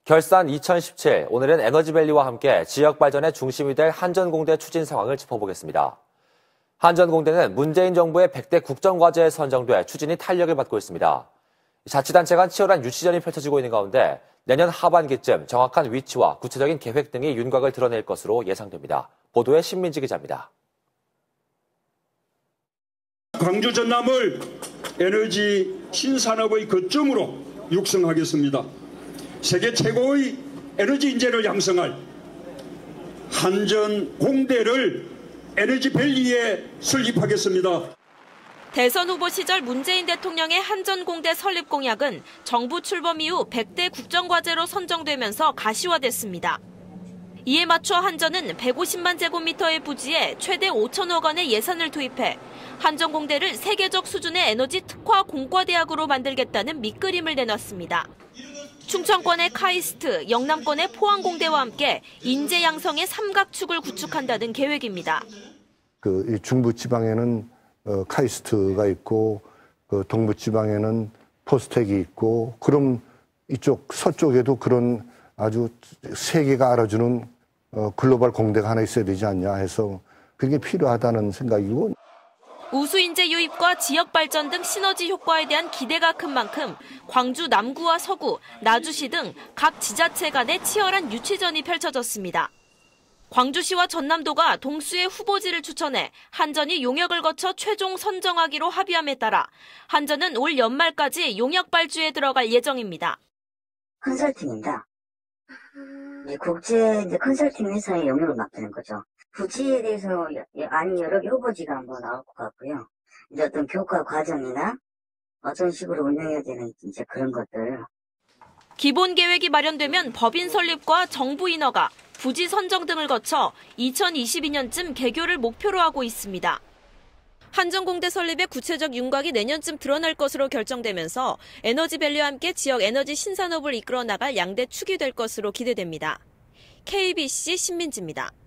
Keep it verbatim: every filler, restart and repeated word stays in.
결산 이천십칠, 오늘은 에너지밸리와 함께 지역 발전의 중심이 될 한전공대 추진 상황을 짚어보겠습니다. 한전공대는 문재인 정부의 백 대 국정과제에 선정돼 추진이 탄력을 받고 있습니다. 자치단체 간 치열한 유치전이 펼쳐지고 있는 가운데 내년 하반기쯤 정확한 위치와 구체적인 계획 등이 윤곽을 드러낼 것으로 예상됩니다. 보도에 신민지 기자입니다. 광주 전남을 에너지 신산업의 거점으로 육성하겠습니다. 세계 최고의 에너지 인재를 양성할 한전공대를 에너지밸리에 설립하겠습니다. 대선 후보 시절 문재인 대통령의 한전공대 설립 공약은 정부 출범 이후 백 대 국정과제로 선정되면서 가시화됐습니다. 이에 맞춰 한전은 백오십만 제곱미터의 부지에 최대 오천억 원의 예산을 투입해 한전공대를 세계적 수준의 에너지 특화 공과대학으로 만들겠다는 밑그림을 내놨습니다. 충청권의 카이스트, 영남권의 포항공대와 함께 인재 양성의 삼각축을 구축한다는 계획입니다. 그 중부 지방에는 어, 카이스트가 있고 그 동부 지방에는 포스텍이 있고 그럼 이쪽 서쪽에도 그런 아주 세계가 알아주는 어, 글로벌 공대가 하나 있어야 되지 않냐 해서 그게 필요하다는 생각이고. 우수 인재 유입과 지역 발전 등 시너지 효과에 대한 기대가 큰 만큼 광주 남구와 서구, 나주시 등 각 지자체 간의 치열한 유치전이 펼쳐졌습니다. 광주시와 전남도가 동수의 후보지를 추천해 한전이 용역을 거쳐 최종 선정하기로 합의함에 따라 한전은 올 연말까지 용역 발주에 들어갈 예정입니다. 컨설팅입니다. 이제 국제 이제 컨설팅 회사에 용역을 맡기는 거죠. 부지에 대해서 아니 여러 개 후보지가 한번 나올 것 같고요. 이제 어떤 교과 과정이나 어떤 식으로 운영해야 되는 이제 그런 것들. 기본 계획이 마련되면 법인 설립과 정부 인허가, 부지 선정 등을 거쳐 이천이십이 년쯤 개교를 목표로 하고 있습니다. 한전공대 설립의 구체적 윤곽이 내년쯤 드러날 것으로 결정되면서 에너지밸리와 함께 지역 에너지 신산업을 이끌어 나갈 양대 축이 될 것으로 기대됩니다. 케이비씨 신민지입니다.